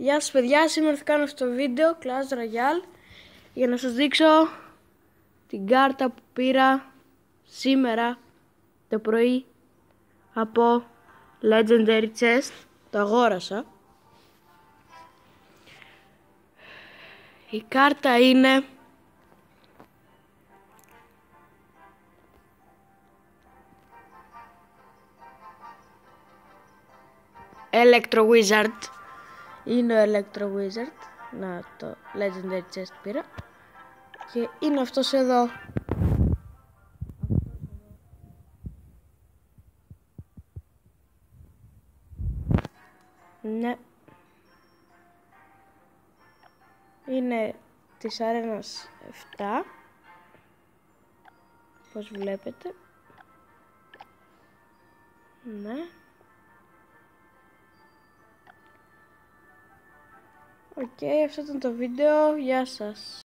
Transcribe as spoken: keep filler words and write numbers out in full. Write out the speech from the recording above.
Γεια σας παιδιά, σήμερα θα κάνω αυτό το βίντεο Clash Royale για να σας δείξω την κάρτα που πήρα σήμερα το πρωί από Legendary Chest. Το αγόρασα. Η κάρτα είναι Electro Wizard. Είναι ο Electro Wizard. Να, το Legendary Chest πήρα. Και είναι αυτός εδώ. Ναι. Είναι της αρένας επτά. Πώς βλέπετε. Ναι. Οκ, okay, αυτό ήταν το βίντεο. Γεια σας.